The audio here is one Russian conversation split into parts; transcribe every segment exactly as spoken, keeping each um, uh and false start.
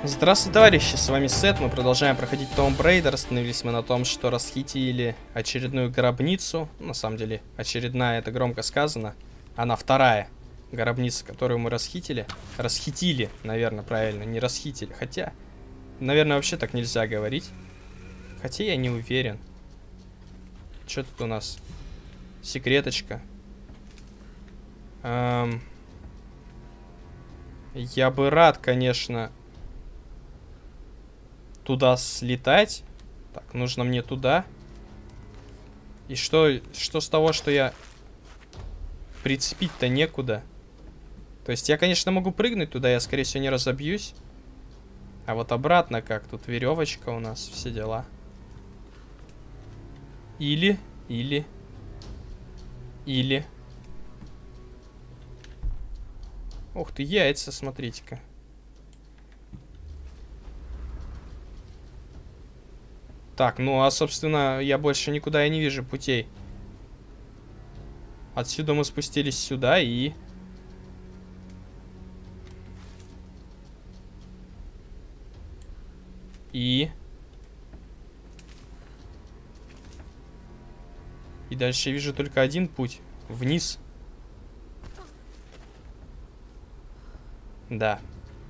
Здравствуйте, товарищи, с вами Сет, мы продолжаем проходить Tomb Raider. Остановились мы на том, что расхитили очередную гробницу. На самом деле, очередная, это громко сказано. Она вторая гробница, которую мы расхитили. Расхитили, наверное, правильно, не расхитили. Хотя, наверное, вообще так нельзя говорить. Хотя я не уверен. Что тут у нас? Секреточка. Эм... Я бы рад, конечно... туда слетать. Так, нужно мне туда. И что, что с того, что я прицепить-то некуда? То есть я, конечно, могу прыгнуть туда, я, скорее всего, не разобьюсь. А вот обратно как? Тут веревочка у нас, все дела. Или, или, или. Ух ты, яйца, смотрите-ка. Так, ну а, собственно, я больше никуда и не вижу путей. Отсюда мы спустились сюда и... И... И дальше я вижу только один путь. Вниз. Да.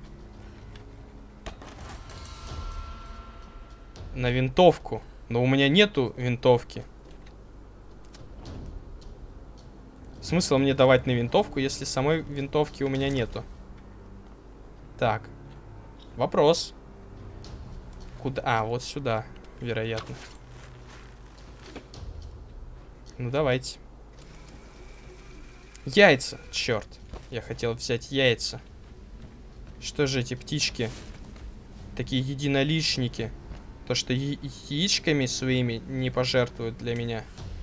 На винтовку. Но у меня нету винтовки. Смысл мне давать на винтовку, если самой винтовки у меня нету? Так. Вопрос. Куда? А, вот сюда, вероятно. Ну, давайте. Яйца. Черт. Я хотел взять яйца. Что же эти птички? Такие единоличники. То, что я яичками своими не пожертвуют для меня.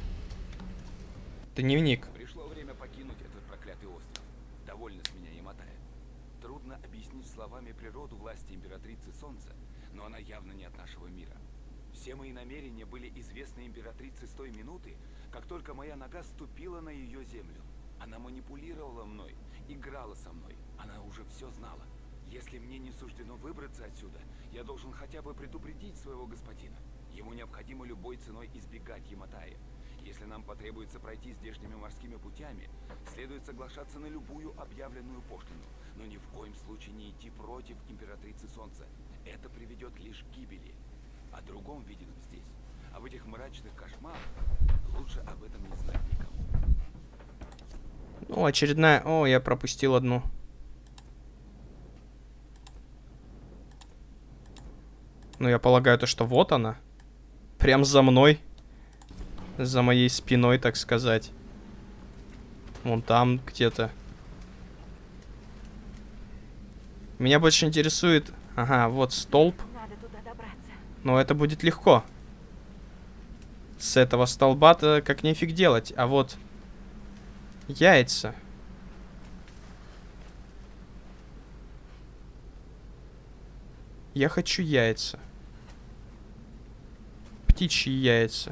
Дневник. Пришло время покинуть этот проклятый остров. Довольно с меня Яматая. Трудно объяснить словами природу власти императрицы Солнца, но она явно не от нашего мира. Все мои намерения были известны императрице с той минуты, как только моя нога ступила на ее землю. Она манипулировала мной, играла со мной. Она уже все знала. Если мне не суждено выбраться отсюда, я должен хотя бы предупредить своего господина. Ему необходимо любой ценой избегать Яматая. Если нам потребуется пройти здешними морскими путями, следует соглашаться на любую объявленную пошлину, но ни в коем случае не идти против императрицы Солнца. Это приведет лишь к гибели. О другом виденном здесь, об этих мрачных кошмарах, лучше об этом не знать никому. Ну, очередная... О, я пропустил одну. Ну, я полагаю, то, что вот она. Прям за мной. За моей спиной, так сказать. Вон там где-то. Меня больше интересует... Ага, вот столб. Надо туда добраться. Но это будет легко. С этого столба-то как нифиг делать. А вот... Яйца. Я хочу яйца. Птичьи яйца.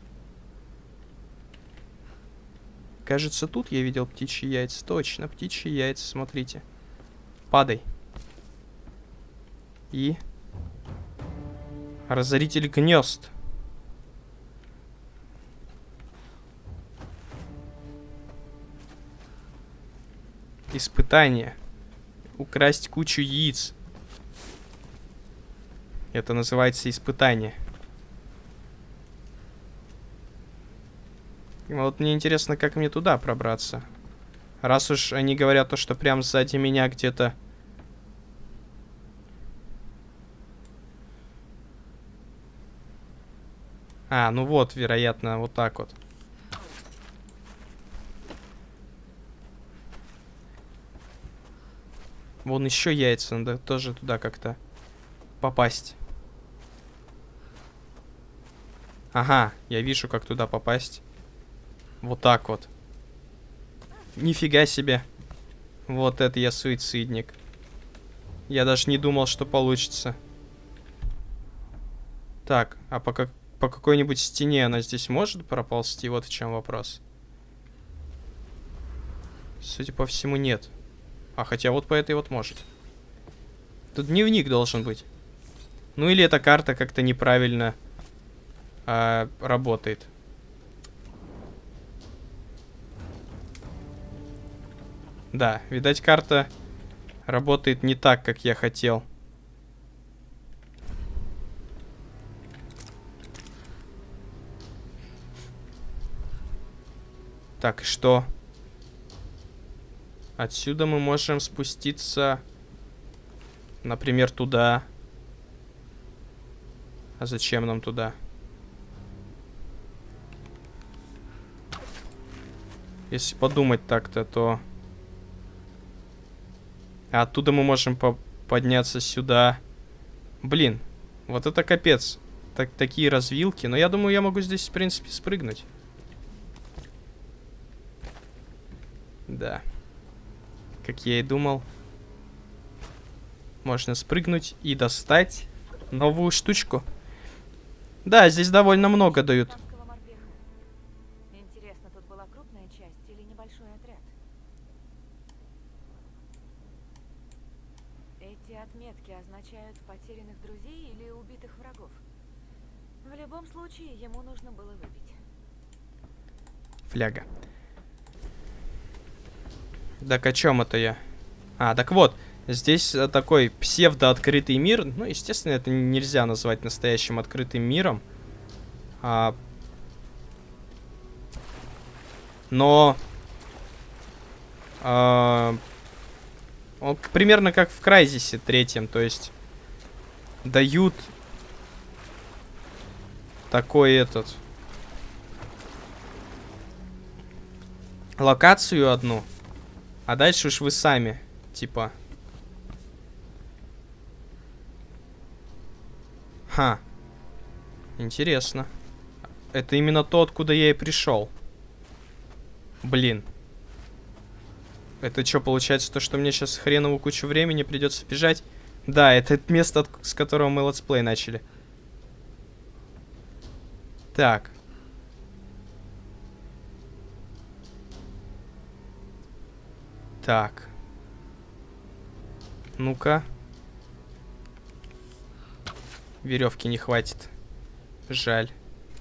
Кажется, тут я видел птичьи яйца. Точно, птичьи яйца, смотрите. Падай. И... Разоритель гнезд. Испытание. Украсть кучу яиц. Это называется испытание. Вот мне интересно, как мне туда пробраться. Раз уж они говорят то, что прям сзади меня где-то... А, ну вот, вероятно, вот так вот. Вон еще яйца, надо тоже туда как-то попасть. Ага, я вижу, как туда попасть. Вот так вот. Нифига себе. Вот это я суицидник. Я даже не думал, что получится. Так, а по, как, по какой-нибудь стене она здесь может проползти? Вот в чем вопрос. Судя по всему, нет. А хотя вот по этой вот может. Тут дневник должен быть. Ну или эта карта как-то неправильно а, работает. Да, видать, карта работает не так, как я хотел. Так, и что? Отсюда мы можем спуститься, например, туда. А зачем нам туда? Если подумать так-то, то... А оттуда мы можем по подняться сюда. Блин, вот это капец. Так, такие развилки. Но я думаю, я могу здесь, в принципе, спрыгнуть. Да. Как я и думал. Можно спрыгнуть и достать новую штучку. Да, здесь довольно много дают. Интересно, тут была крупная часть или небольшой отряд? Эти отметки означают потерянных друзей или убитых врагов. В любом случае, ему нужно было выпить. Фляга. Так о чем это я? А, так вот, здесь такой псевдооткрытый мир. Ну, естественно, это нельзя назвать настоящим открытым миром. А... Но... А... Он примерно как в Крайзисе третьем, то есть... Дают... Такой этот... Локацию одну. А дальше уж вы сами, типа. Ха. Интересно. Это именно то, откуда я и пришел. Блин. Это что, получается, то, что мне сейчас хреновую кучу времени придется бежать? Да, это место, с которого мы летсплей начали. Так. Так. Ну-ка. Веревки не хватит. Жаль.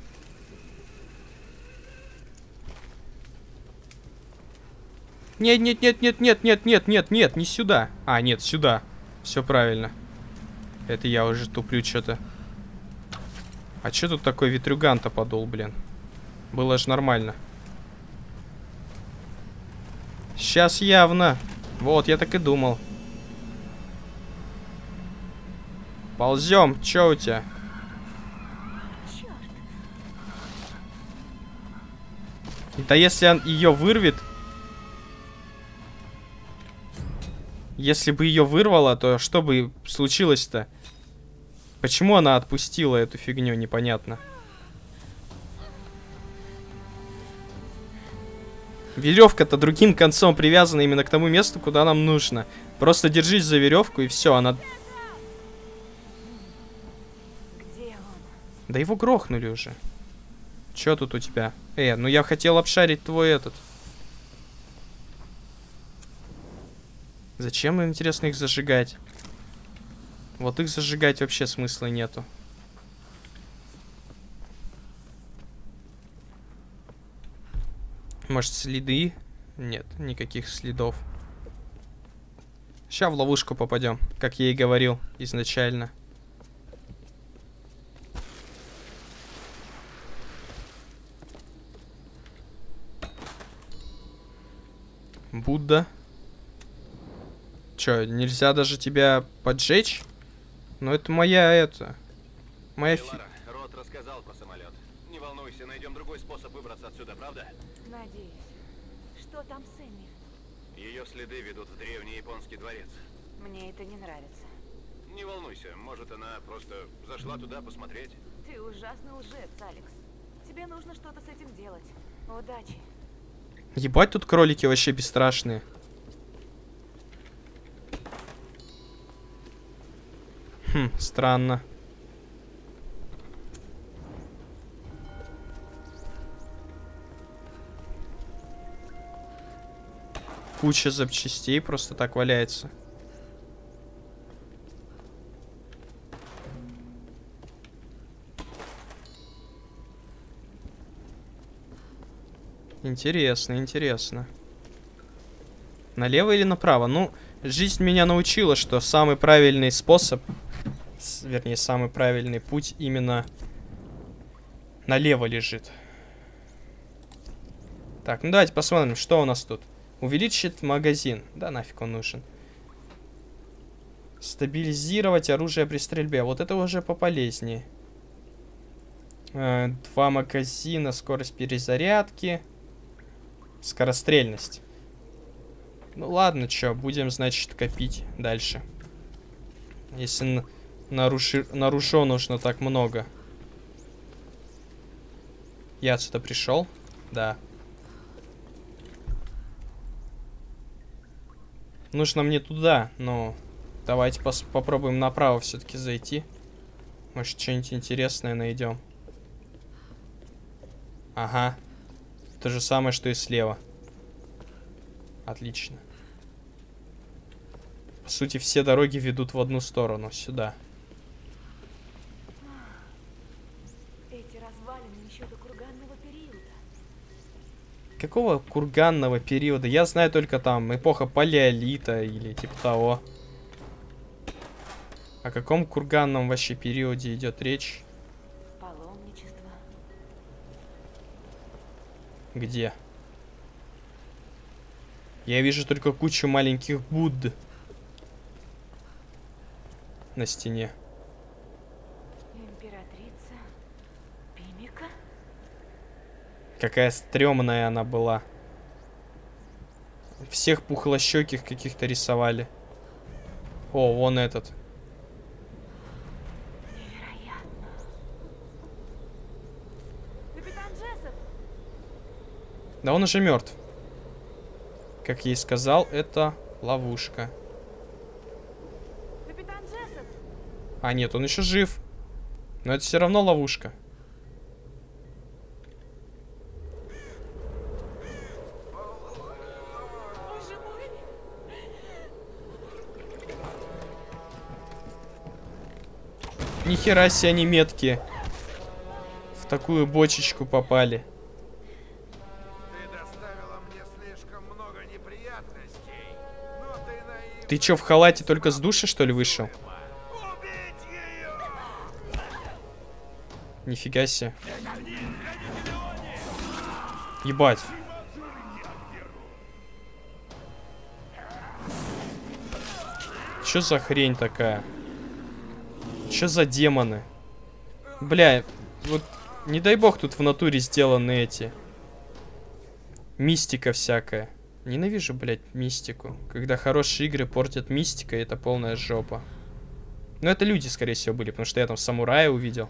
Нет, нет, нет, нет, нет, нет, нет, нет, нет, не сюда. А, нет, сюда. Все правильно. Это я уже туплю что-то. А что тут такой ветрюган-то подул, блин? Было же нормально. Сейчас явно. Вот, я так и думал. Ползем. Че у тебя? Черт. Да если он ее вырвет... Если бы ее вырвало, то что бы случилось-то? Почему она отпустила эту фигню, непонятно. Веревка-то другим концом привязана именно к тому месту, куда нам нужно. Просто держись за веревку и все, она... Где он? Да его грохнули уже. Че тут у тебя? Э, ну я хотел обшарить твой этот. Зачем, интересно, их зажигать? Вот их зажигать вообще смысла нету. Может, следы? Нет, никаких следов. Сейчас в ловушку попадем, как я и говорил изначально. Будда. Чё, нельзя даже тебя поджечь? Ну это моя, это... Моя фи... Рот рассказал про самолет. Не волнуйся, найдем другой способ выбраться отсюда, правда? Надеюсь. Что там с Эмми? Ее следы ведут в древний японский дворец. Мне это не нравится. Не волнуйся, может она просто зашла туда посмотреть. Ты ужасный лжец, Алекс. Тебе нужно что-то с этим делать. Удачи. Ебать, тут кролики вообще бесстрашные. Хм, странно. Куча запчастей просто так валяется. Интересно, интересно. Налево или направо? Ну, жизнь меня научила, что самый правильный способ, с, вернее, самый правильный путь именно налево лежит. Так, ну давайте посмотрим, что у нас тут. Увеличить магазин. Да нафиг он нужен. Стабилизировать оружие при стрельбе. Вот это уже пополезнее. Э, два магазина, скорость перезарядки. Скорострельность. Ну ладно, чё, будем, значит, копить дальше. Если наруши... наружу нужно так много. Я отсюда пришел? Да. Нужно мне туда, но давайте попробуем направо все-таки зайти. Может, что-нибудь интересное найдем. Ага. То же самое, что и слева. Отлично. По сути, все дороги ведут в одну сторону, сюда. Эти развалины еще до курганного периода. Какого курганного периода? Я знаю только там эпоха палеолита или типа того. О каком курганном вообще периоде идет речь? Паломничество. Где? Я вижу только кучу маленьких Будд на стене. Императрица Пимика? Какая стрёмная она была. Всех пухлощёких каких-то рисовали. О, вон этот. Невероятно. Капитан Джессоп! Да он уже мертв. Как я и сказал, это ловушка. Капитан Джессоп! А нет, он еще жив. Но это все равно ловушка. Боже мой! Нихера себе они меткие. В такую бочечку попали. Ты доставила мне слишком много неприятностей, но ты наивна. Ты чё, в халате только с душа, что ли, вышел? Убить ее! Нифига себе. Ебать. Чё за хрень такая? Чё за демоны? Бля, вот не дай бог тут в натуре сделаны эти. Мистика всякая. Ненавижу, блядь, мистику. Когда хорошие игры портят мистикой, это полная жопа. Но это люди, скорее всего, были, потому что я там самурая увидел.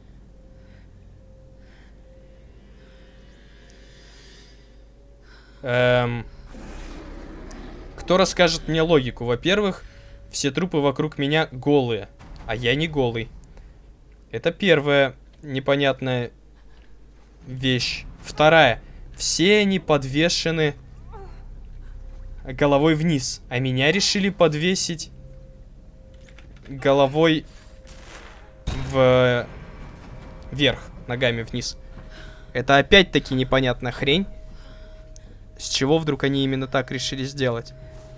Эм... Кто расскажет мне логику? Во-первых, все трупы вокруг меня голые, а я не голый. Это первая непонятная вещь. Вторая. Все они подвешены головой вниз, а меня решили подвесить головой в... вверх, ногами вниз. Это опять-таки непонятная хрень. С чего вдруг они именно так решили сделать?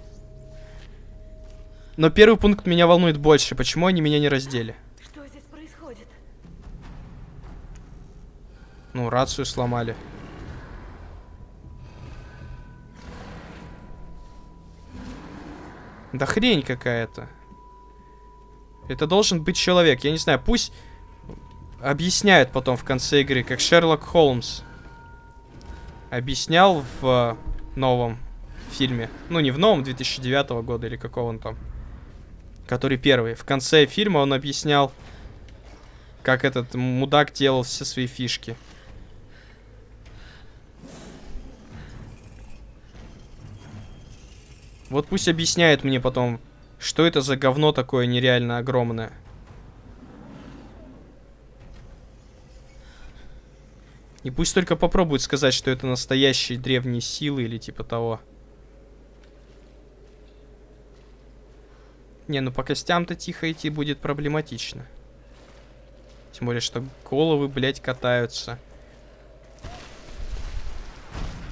Но первый пункт меня волнует больше. Почему они меня не раздели? Что здесь происходит? Ну, рацию сломали. Да хрень какая-то. Это должен быть человек. Я не знаю, пусть объясняют потом в конце игры, как Шерлок Холмс объяснял в новом фильме. Ну, не в новом, две тысячи девятого года или какого он там. Который первый. В конце фильма он объяснял, как этот мудак делал все свои фишки. Вот пусть объясняет мне потом, что это за говно такое нереально огромное. И пусть только попробует сказать, что это настоящие древние силы или типа того. Не, ну по костям-то тихо идти будет проблематично. Тем более, что головы, блядь, катаются.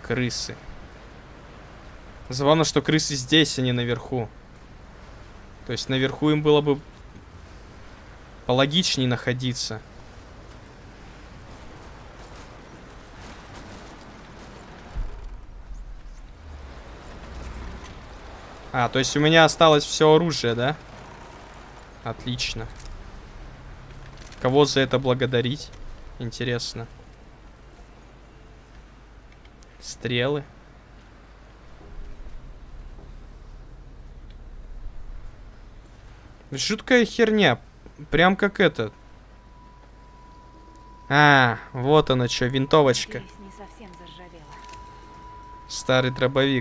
Крысы. Забавно, что крысы здесь, а не наверху. То есть наверху им было бы пологичнее находиться. А, то есть у меня осталось все оружие, да? Отлично. Кого за это благодарить? Интересно. Стрелы. Жуткая херня. Прям как это. А, вот оно что, винтовочка. Надеюсь, не совсем заржавела. Старый дробовик.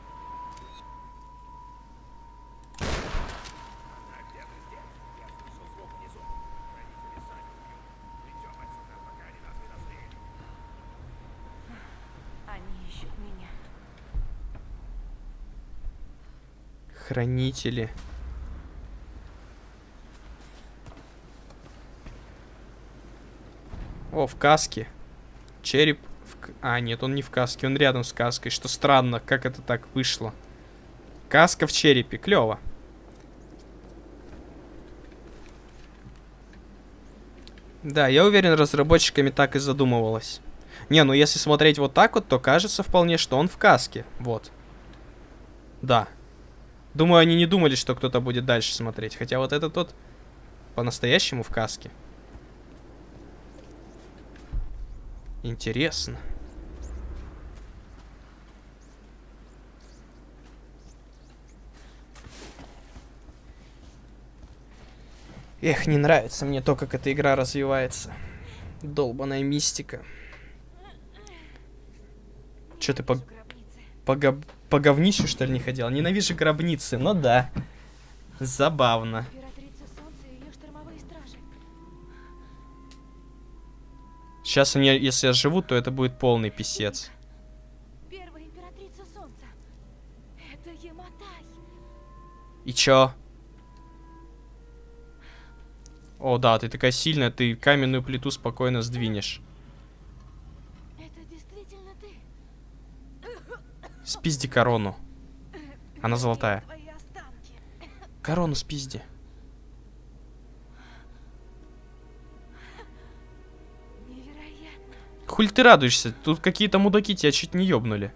Они ищут меня. Хранители. О, в каске. Череп. В... к- А, нет, он не в каске, он рядом с каской. Что странно, как это так вышло. Каска в черепе, клево. Да, я уверен, разработчиками так и задумывалось. Не, ну если смотреть вот так вот, то кажется вполне, что он в каске. Вот. Да. Думаю, они не думали, что кто-то будет дальше смотреть. Хотя вот этот вот по-настоящему в каске. Интересно. Эх, не нравится мне то, как эта игра развивается. Долбаная мистика. Че ты по, Гробницы. по, гоб- по говнищу, что ли, не ходил? Ненавижу гробницы, ну да. Забавно. Императрица Солнца и ее штормовые стражи. Сейчас они, если оживут, то это будет полный писец. Первая императрица Солнца. Это Яматай. И чё? О, да, ты такая сильная, ты каменную плиту спокойно сдвинешь. Это действительно ты. Спизди корону. Она золотая. Твои останки. Корону спизди. Невероятно. Хуль ты радуешься? Тут какие-то мудаки тебя чуть не ёбнули.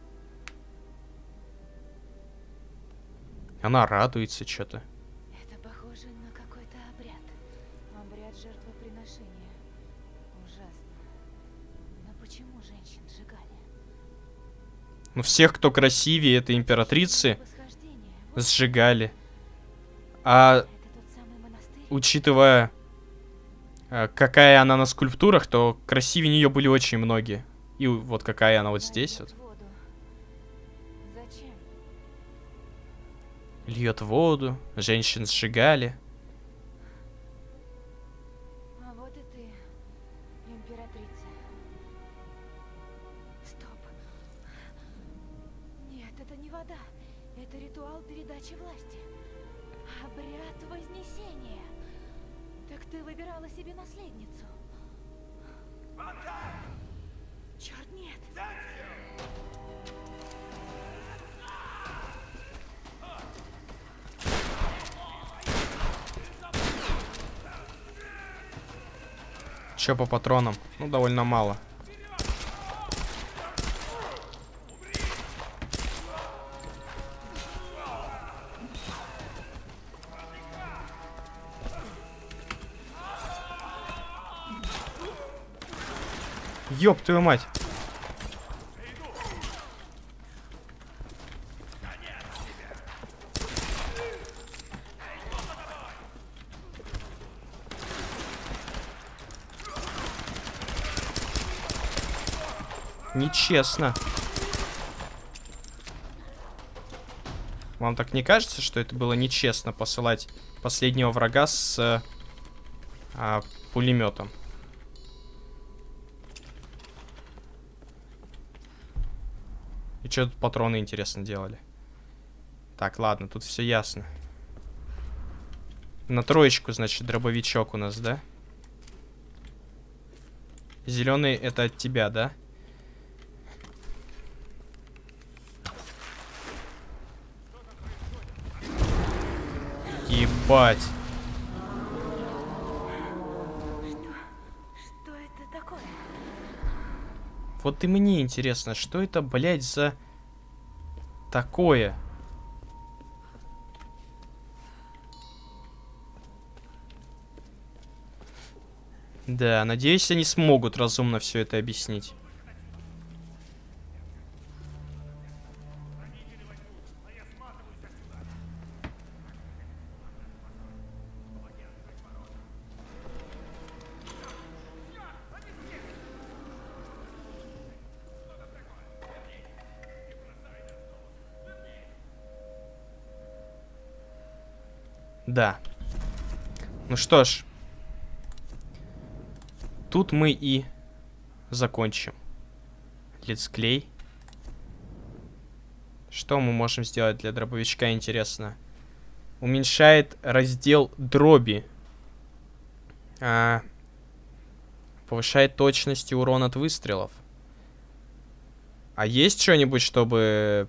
Она радуется что-то. Это похоже на какой-то обряд. Обряд жертвоприношения. Ужасно. Но почему женщин сжигали? Ну, всех, кто красивее этой императрицы, Восхождение. Вот сжигали. А это тот самый монастырь. учитывая, э, какая она на скульптурах, то красивее нее были очень многие. И вот какая она вот здесь вот. Льет воду. Зачем? Льет воду, женщин сжигали. А вот и ты, императрица. Стоп. Нет, это не вода. Это ритуал передачи власти. Обряд вознесения. Так ты выбирала себе наследницу. Черт, нет. Че по патронам? Ну, довольно мало. Ёб твою мать. Нечестно. Вам так не кажется, что это было нечестно посылать последнего врага с а, пулеметом? И что тут патроны, интересно, делали? Так, ладно, тут все ясно. На троечку, значит, дробовичок у нас, да? Зеленый это от тебя, да? Ебать. Что это такое? Вот и мне интересно, что это, блядь, за такое? Да, надеюсь, они смогут разумно все это объяснить. Да. Ну что ж. Тут мы и закончим летсплей. Что мы можем сделать для дробовичка, интересно? Уменьшает раздел дроби. А, повышает точность и урон от выстрелов. А есть что-нибудь, чтобы...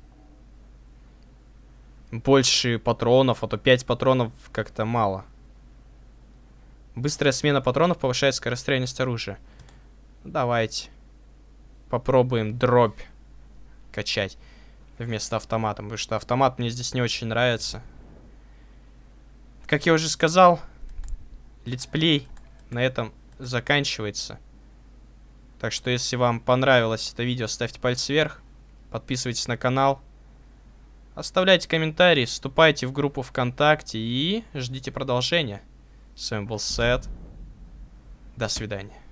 больше патронов, а то пять патронов как-то мало. Быстрая смена патронов повышает скорострельность оружия. Давайте попробуем дробь качать вместо автомата, потому что автомат мне здесь не очень нравится. Как я уже сказал, летсплей на этом заканчивается. Так что, если вам понравилось это видео, ставьте палец вверх, подписывайтесь на канал. Оставляйте комментарии, вступайте в группу ВКонтакте и ждите продолжения. С вами был Сет. До свидания.